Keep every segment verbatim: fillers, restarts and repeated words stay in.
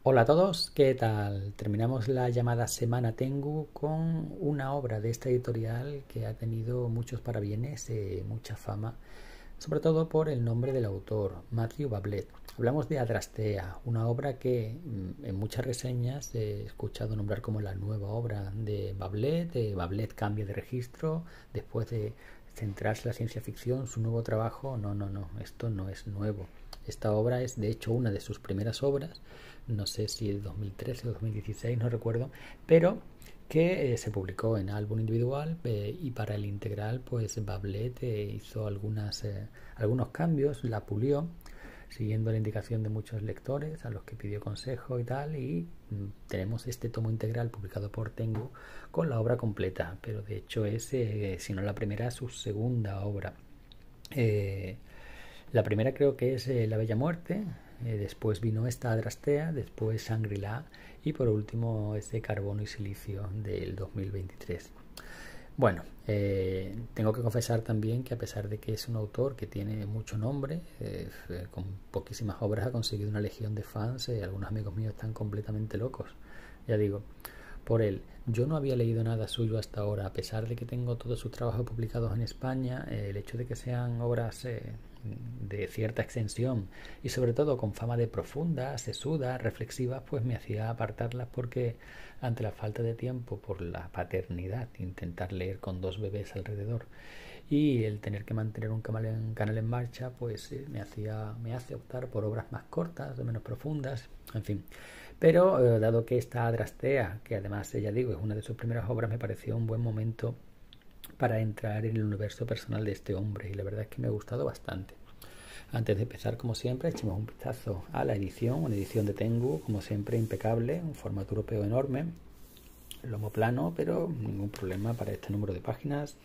Hola a todos, ¿qué tal? Terminamos la llamada Semana Tengu con una obra de esta editorial que ha tenido muchos parabienes, eh, mucha fama, sobre todo por el nombre del autor, Matthew Bablet. Hablamos de Adrastea, una obra que mm, en muchas reseñas he escuchado nombrar como la nueva obra de Bablet. Eh, Bablet cambia de registro después de centrarse en la ciencia ficción, su nuevo trabajo. No, no, no, esto no es nuevo. Esta obra es de hecho una de sus primeras obras, no sé si de dos mil trece o dos mil dieciséis, no recuerdo, pero que eh, se publicó en álbum individual, eh, y para el integral pues Bablet eh, hizo algunas, eh, algunos cambios, la pulió siguiendo la indicación de muchos lectores a los que pidió consejo y tal, y mm, tenemos este tomo integral publicado por Tengu con la obra completa, pero de hecho es, eh, si no la primera, su segunda obra. Eh, la primera creo que es eh, La Bella Muerte, eh, después vino esta Adrastea, después Shangri-La y por último este Carbono y Silicio del dos mil veintitrés. Bueno, eh, tengo que confesar también que a pesar de que es un autor que tiene mucho nombre, eh, con poquísimas obras ha conseguido una legión de fans. Eh, algunos amigos míos están completamente locos, ya digo, por él. Yo no había leído nada suyo hasta ahora, a pesar de que tengo todos sus trabajos publicados en España. Eh, el hecho de que sean obras eh, de cierta extensión y sobre todo con fama de profundas, sesudas, reflexivas, pues me hacía apartarlas, porque ante la falta de tiempo por la paternidad, intentar leer con dos bebés alrededor y el tener que mantener un canal en, canal en marcha, pues eh, me hacía me hace optar por obras más cortas, menos profundas, en fin. Pero eh, dado que esta Adrastea, que además ya digo es una de sus primeras obras, me pareció un buen momento para entrar en el universo personal de este hombre, y la verdad es que me ha gustado bastante. Antes de empezar, como siempre, echemos un vistazo a la edición, una edición de Tengu, como siempre impecable, un formato europeo enorme, lomo plano, pero ningún problema para este número de páginas.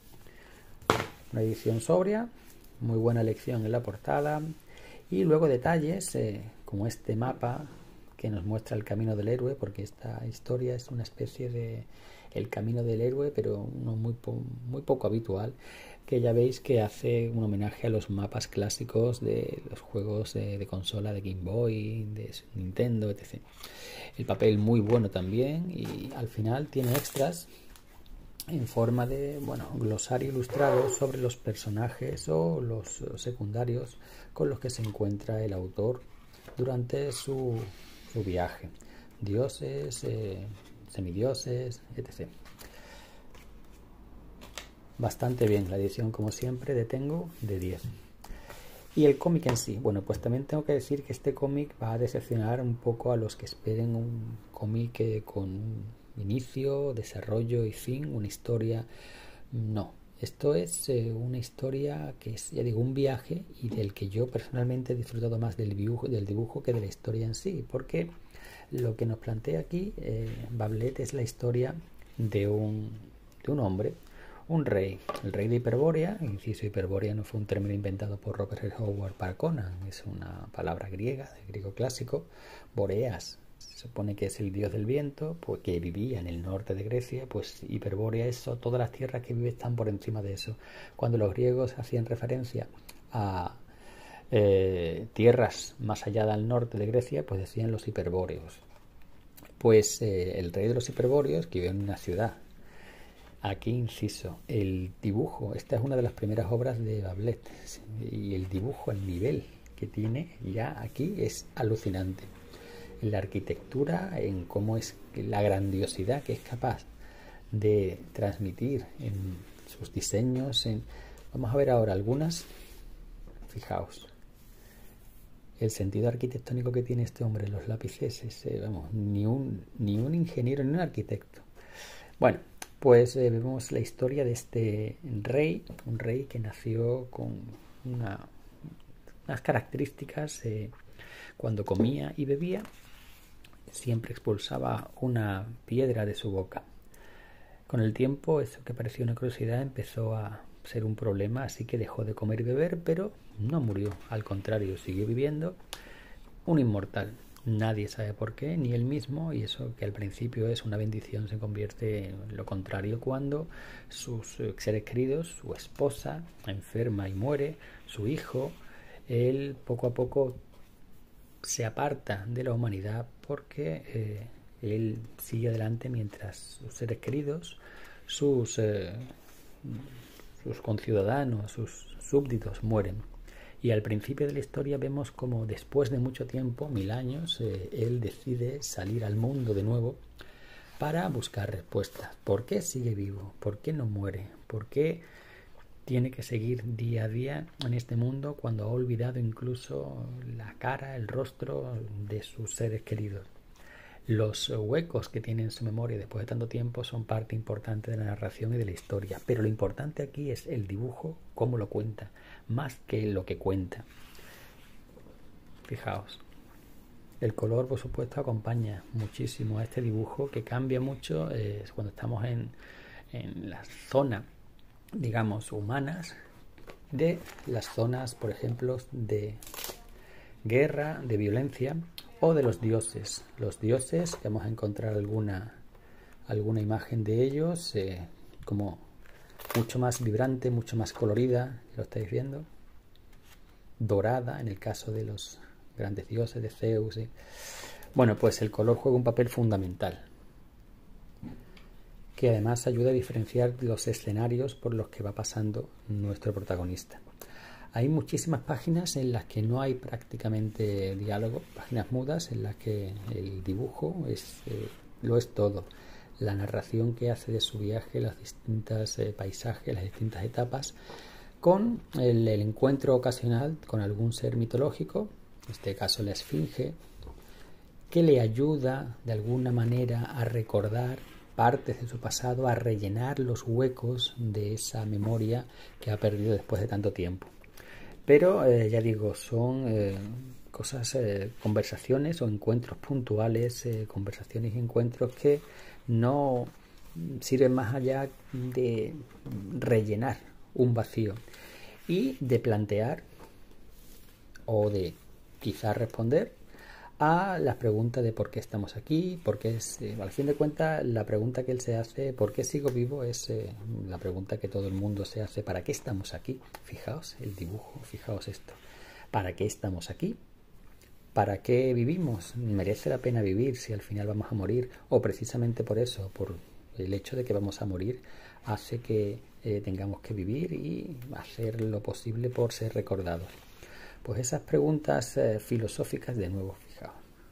Una edición sobria, muy buena elección en la portada, y luego detalles eh, como este mapa que nos muestra el camino del héroe, porque esta historia es una especie de el camino del héroe, pero uno muy, po muy poco habitual, que ya veis que hace un homenaje a los mapas clásicos de los juegos de, de consola de Game Boy, de Nintendo, etcétera. El papel muy bueno también, y al final tiene extras en forma de, bueno, glosario ilustrado sobre los personajes o los secundarios con los que se encuentra el autor durante su, su viaje. Dioses, eh, semidioses, etcétera. Bastante bien la edición, como siempre, de Tengu, de diez. Y el cómic en sí, bueno, pues también tengo que decir que este cómic va a decepcionar un poco a los que esperen un cómic eh, con inicio, desarrollo y fin, una historia. No, esto es eh, una historia que es, ya digo, un viaje, y del que yo personalmente he disfrutado más del dibujo, del dibujo que de la historia en sí, porque lo que nos plantea aquí eh, Bablet es la historia de un, de un hombre, un rey, el rey de Hiperbórea. Inciso, Hiperbórea no fue un término inventado por Robert L. Howard para Conan, es una palabra griega, del griego clásico. Boreas se supone que es el dios del viento, pues, que vivía en el norte de Grecia. Pues Hiperbórea, eso, todas las tierras que viven están por encima de eso. Cuando los griegos hacían referencia a eh, tierras más allá del norte de Grecia, pues decían los hiperbóreos. Pues eh, el rey de los hiperbóreos, que vive en una ciudad. Aquí, inciso, el dibujo, esta es una de las primeras obras de Bablet, y el dibujo, el nivel que tiene ya aquí es alucinante. En la arquitectura, en cómo es la grandiosidad que es capaz de transmitir en sus diseños. En... Vamos a ver ahora algunas. Fijaos el sentido arquitectónico que tiene este hombre, los lápices, es, eh, vamos, ni un, ni un ingeniero ni un arquitecto. Bueno, pues eh, vemos la historia de este rey, un rey que nació con una, unas características. Eh, cuando comía y bebía, siempre expulsaba una piedra de su boca. Con el tiempo, eso que parecía una curiosidad empezó a ser un problema, así que dejó de comer y beber, pero no murió, al contrario, siguió viviendo, un inmortal. Nadie sabe por qué, ni él mismo, y eso que al principio es una bendición se convierte en lo contrario cuando sus seres queridos, su esposa, enferma y muere, su hijo, él poco a poco se aparta de la humanidad porque eh, él sigue adelante mientras sus seres queridos, sus, eh, sus conciudadanos, sus súbditos mueren. Y al principio de la historia vemos como después de mucho tiempo, mil años, eh, él decide salir al mundo de nuevo para buscar respuestas. ¿Por qué sigue vivo? ¿Por qué no muere? ¿Por qué tiene que seguir día a día en este mundo cuando ha olvidado incluso la cara, el rostro de sus seres queridos? Los huecos que tiene en su memoria después de tanto tiempo son parte importante de la narración y de la historia, pero lo importante aquí es el dibujo, cómo lo cuenta, más que lo que cuenta. Fijaos, el color por supuesto acompaña muchísimo a este dibujo, que cambia mucho eh, cuando estamos en, en la zona, digamos, humanas, de las zonas, por ejemplo, de guerra, de violencia, o de los dioses. Los dioses, que vamos a encontrar alguna, alguna imagen de ellos, eh, como mucho más vibrante, mucho más colorida, lo estáis viendo, dorada en el caso de los grandes dioses, de Zeus. ¿eh? Bueno, pues el color juega un papel fundamental, que además ayuda a diferenciar los escenarios por los que va pasando nuestro protagonista. Hay muchísimas páginas en las que no hay prácticamente diálogo, páginas mudas en las que el dibujo es, eh, lo es todo. La narración que hace de su viaje, los distintos eh, paisajes, las distintas etapas, con el, el encuentro ocasional con algún ser mitológico, en este caso la esfinge, que le ayuda de alguna manera a recordar partes de su pasado, a rellenar los huecos de esa memoria que ha perdido después de tanto tiempo. Pero eh, ya digo, son eh, cosas, eh, conversaciones o encuentros puntuales, eh, conversaciones y encuentros que no sirven más allá de rellenar un vacío y de plantear o de quizás responder a las preguntas de por qué estamos aquí, por qué es, eh, al fin de cuentas la pregunta que él se hace, ¿por qué sigo vivo? Es eh, la pregunta que todo el mundo se hace, ¿para qué estamos aquí? Fijaos el dibujo, fijaos esto, ¿para qué estamos aquí? ¿Para qué vivimos? ¿Merece la pena vivir si al final vamos a morir? O precisamente por eso, por el hecho de que vamos a morir, hace que eh, tengamos que vivir y hacer lo posible por ser recordados. Pues esas preguntas eh, filosóficas, de nuevo, fijaos.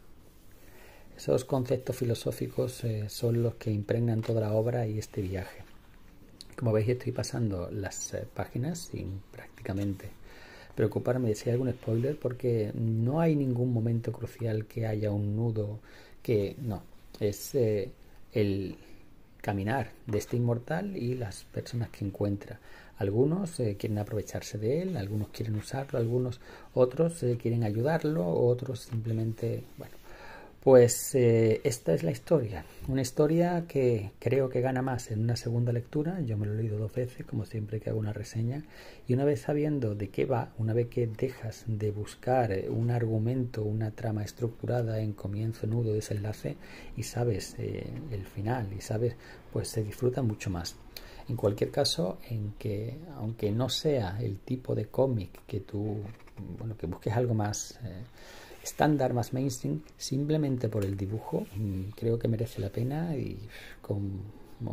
Esos conceptos filosóficos eh, son los que impregnan toda la obra y este viaje. Como veis, estoy pasando las eh, páginas sin prácticamente preocuparme de si hay algún spoiler, porque no hay ningún momento crucial que haya un nudo que no. Es eh, el caminar de este inmortal y las personas que encuentra. Algunos eh, quieren aprovecharse de él, algunos quieren usarlo, algunos otros eh, quieren ayudarlo, otros simplemente, bueno, pues eh, esta es la historia, una historia que creo que gana más en una segunda lectura. Yo me lo he leído dos veces, como siempre que hago una reseña, y una vez sabiendo de qué va, una vez que dejas de buscar un argumento, una trama estructurada en comienzo, nudo, desenlace, y sabes eh, el final, y sabes, pues se disfruta mucho más. En cualquier caso, en que aunque no sea el tipo de cómic que tú, bueno, que busques algo más eh, estándar, más mainstream, simplemente por el dibujo, creo que merece la pena y como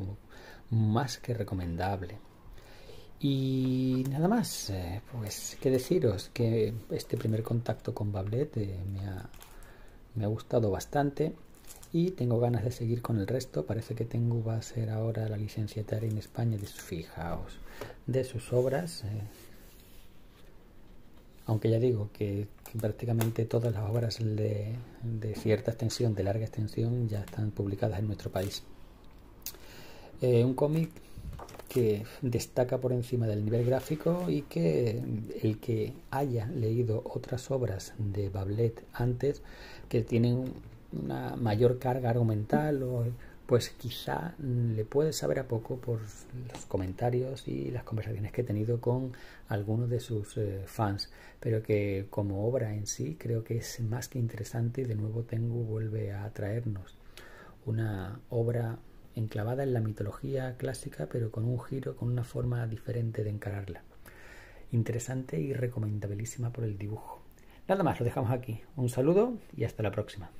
más que recomendable. Y nada más, eh, pues qué deciros, que este primer contacto con Bablet eh, me, ha, me ha gustado bastante y tengo ganas de seguir con el resto. Parece que Tengu va a ser ahora la licenciataria en España de sus, fijaos, de sus obras. Eh, aunque ya digo que, que prácticamente todas las obras de, de cierta extensión, de larga extensión, ya están publicadas en nuestro país. Eh, un cómic que destaca por encima del nivel gráfico y que el que haya leído otras obras de Bablet antes, que tienen una mayor carga argumental, o pues quizá le puede saber a poco por los comentarios y las conversaciones que he tenido con algunos de sus eh, fans, pero que como obra en sí creo que es más que interesante. Y de nuevo Tengu vuelve a traernos una obra enclavada en la mitología clásica, pero con un giro, con una forma diferente de encararla. Interesante y recomendabilísima por el dibujo. Nada más, lo dejamos aquí. Un saludo y hasta la próxima.